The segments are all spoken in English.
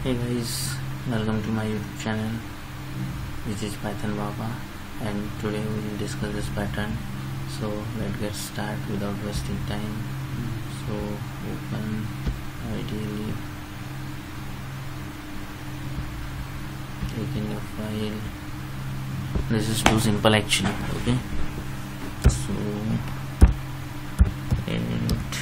Hey guys, welcome to my YouTube channel. This is Python Baba, and today we will discuss this pattern. So let's get started without wasting time. So open ideally, click in your file. This is too simple actually. Okay, so input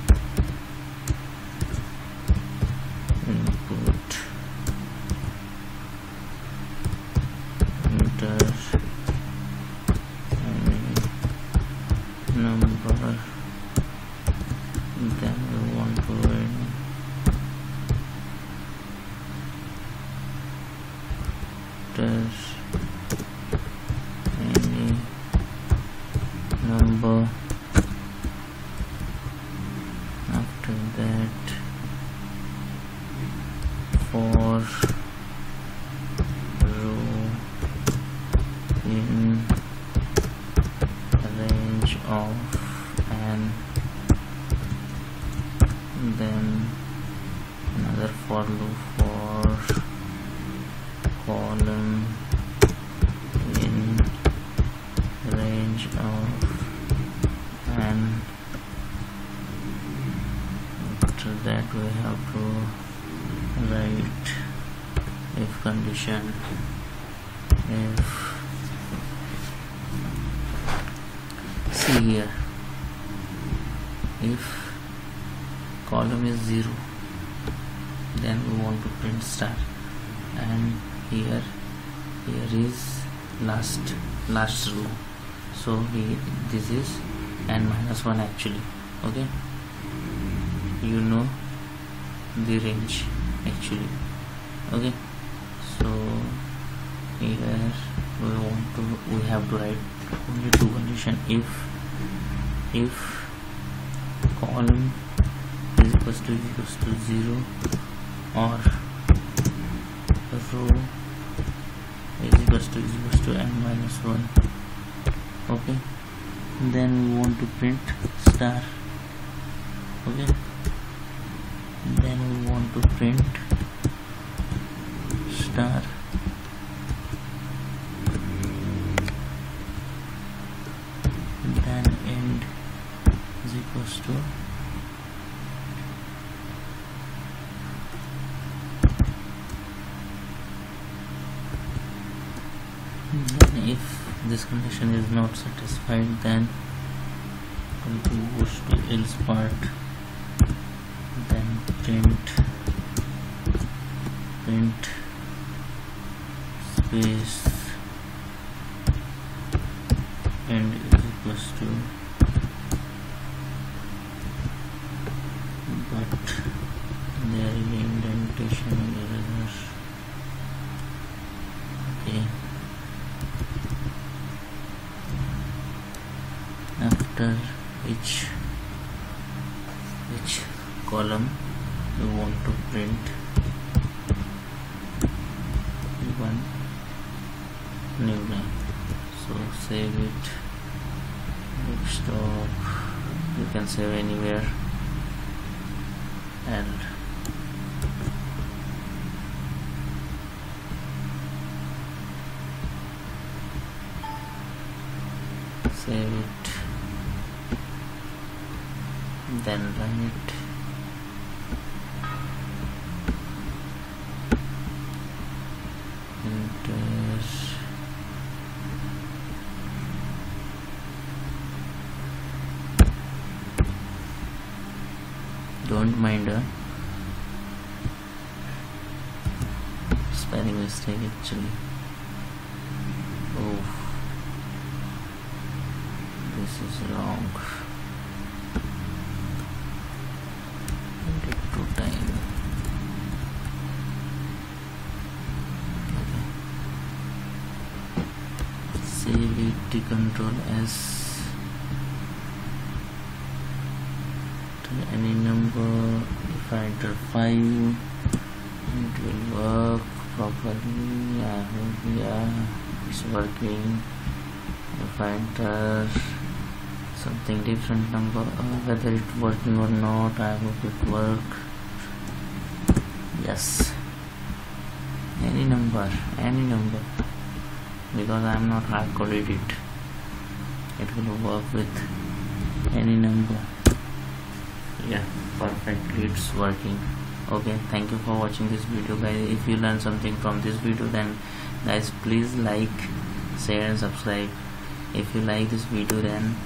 enter any number, then we want to enter any number. After that, for row in range of n, then another for loop for column in range of n. After that we have to write if condition. If see here, if column is 0, then we want to print star, and here is last row, so this is n-1 actually. Okay, you know the range actually. Okay, so here we have to write only two condition. If column is equals to 0 or row is equals to n-1. Okay, then we want to print star. Okay, then we want to print star. Then end is equals to then if this condition is not satisfied, then goes to else part, then print space and is equals to, but there is indentation error. Okay, after each column we want to print one new line. So save it, desktop, you can save anywhere, and save it, then run it. Don't mind a spelling mistake actually. Oh, this is wrong. Take two time. Okay. Save it to Control S. Any number. If I enter 5, it will work properly. I hope, yeah, it's working. If I enter something different number, whether it's working or not, I hope it work. Yes, any number, because I am not hard coded it will work with any number. Yeah, perfectly, it's working. Okay, thank you for watching this video, guys. If you learned something from this video, then guys please like, share and subscribe. If you like this video, then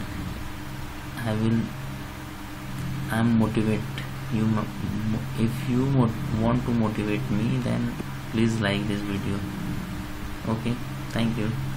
I'm motivate you. If you want to motivate me, then please like this video. Okay, thank you.